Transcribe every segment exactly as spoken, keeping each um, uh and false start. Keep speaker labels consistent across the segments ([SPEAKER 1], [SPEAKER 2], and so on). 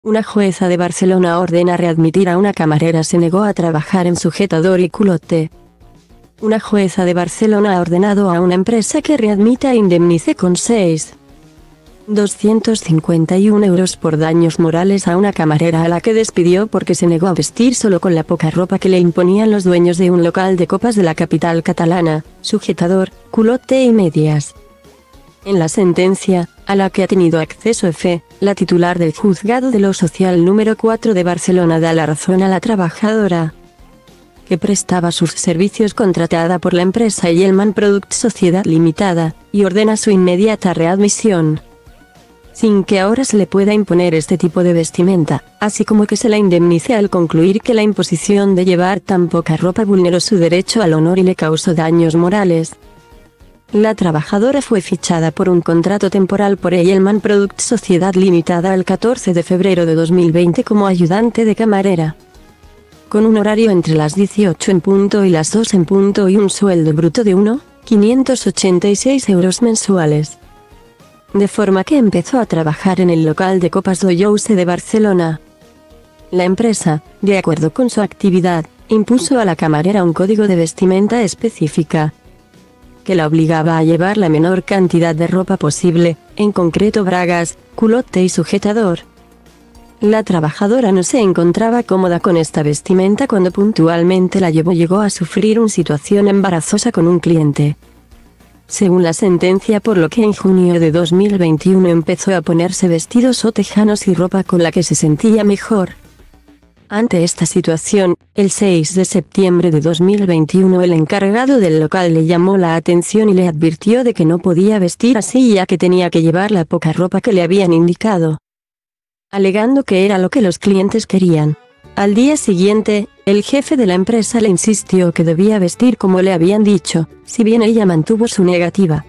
[SPEAKER 1] Una jueza de Barcelona ordena readmitir a una camarera se negó a trabajar en sujetador y culotte. Una jueza de Barcelona ha ordenado a una empresa que readmita e indemnice con seis mil doscientos cincuenta y uno euros por daños morales a una camarera a la que despidió porque se negó a vestir solo con la poca ropa que le imponían los dueños de un local de copas de la capital catalana, sujetador, culotte y medias. En la sentencia, a la que ha tenido acceso F, la titular del Juzgado de lo Social número cuatro de Barcelona da la razón a la trabajadora, que prestaba sus servicios contratada por la empresa Yellman Products Sociedad Limitada, y ordena su inmediata readmisión, sin que ahora se le pueda imponer este tipo de vestimenta, así como que se la indemnice al concluir que la imposición de llevar tan poca ropa vulneró su derecho al honor y le causó daños morales. La trabajadora fue fichada por un contrato temporal por Yellman Products Sociedad Limitada el catorce de febrero de dos mil veinte como ayudante de camarera, con un horario entre las dieciocho en punto y las dos en punto y un sueldo bruto de uno mil quinientos ochenta y seis euros mensuales. De forma que empezó a trabajar en el local de copas Doyouse de Barcelona. La empresa, de acuerdo con su actividad, impuso a la camarera un código de vestimenta específica, que la obligaba a llevar la menor cantidad de ropa posible, en concreto bragas, culotte y sujetador. La trabajadora no se encontraba cómoda con esta vestimenta cuando puntualmente la llevó llegó a sufrir una situación embarazosa con un cliente, según la sentencia, por lo que en junio de dos mil veintiuno empezó a ponerse vestidos o tejanos y ropa con la que se sentía mejor. Ante esta situación, el seis de septiembre de dos mil veintiuno el encargado del local le llamó la atención y le advirtió de que no podía vestir así ya que tenía que llevar la poca ropa que le habían indicado, alegando que era lo que los clientes querían. Al día siguiente, el jefe de la empresa le insistió que debía vestir como le habían dicho, si bien ella mantuvo su negativa.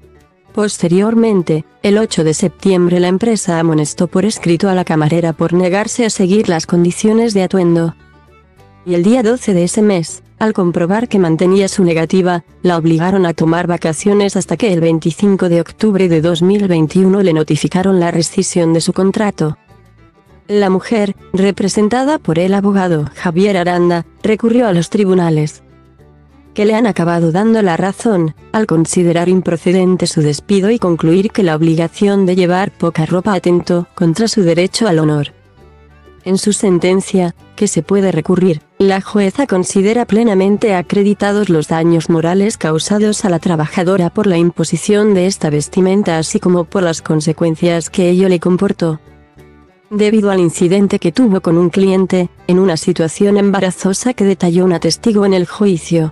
[SPEAKER 1] Posteriormente, el ocho de septiembre la empresa amonestó por escrito a la camarera por negarse a seguir las condiciones de atuendo. Y el día doce de ese mes, al comprobar que mantenía su negativa, la obligaron a tomar vacaciones hasta que el veinticinco de octubre de dos mil veintiuno le notificaron la rescisión de su contrato. La mujer, representada por el abogado Javier Aranda, recurrió a los tribunales, que le han acabado dando la razón, al considerar improcedente su despido y concluir que la obligación de llevar poca ropa atentó contra su derecho al honor. En su sentencia, que se puede recurrir, la jueza considera plenamente acreditados los daños morales causados a la trabajadora por la imposición de esta vestimenta así como por las consecuencias que ello le comportó, debido al incidente que tuvo con un cliente, en una situación embarazosa que detalló una testigo en el juicio.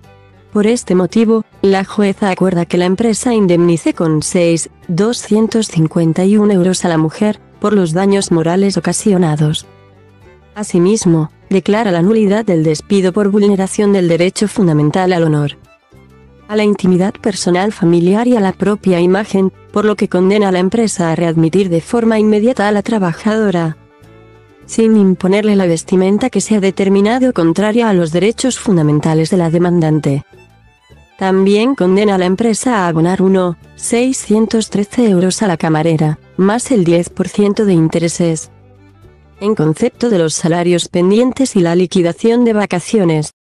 [SPEAKER 1] Por este motivo, la jueza acuerda que la empresa indemnice con seis mil doscientos cincuenta y uno euros a la mujer, por los daños morales ocasionados. Asimismo, declara la nulidad del despido por vulneración del derecho fundamental al honor, a la intimidad personal familiar y a la propia imagen, por lo que condena a la empresa a readmitir de forma inmediata a la trabajadora, sin imponerle la vestimenta que sea determinado contraria a los derechos fundamentales de la demandante. También condena a la empresa a abonar uno mil seiscientos trece euros a la camarera, más el diez por ciento de intereses, en concepto de los salarios pendientes y la liquidación de vacaciones,